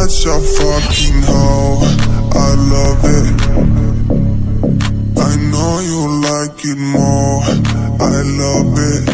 such a fucking hoe, I love it. I know you like it more, I love it.